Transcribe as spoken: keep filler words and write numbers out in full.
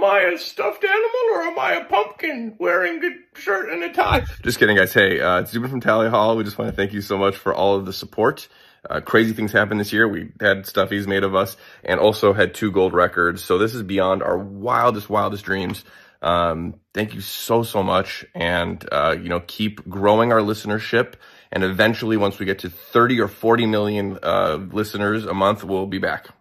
I a stuffed animal or am I a pumpkin wearing a shirt and a tie? Just kidding, guys. Hey, uh, it's Zubin from Tally Hall. We just want to thank you so much for all of the support. Uh, crazy things happened this year. We had stuffies made of us and also had two gold records. So this is beyond our wildest, wildest dreams. Um, thank you so, so much. And, uh, you know, keep growing our listenership. And eventually, once we get to thirty or forty million uh, listeners a month, we'll be back.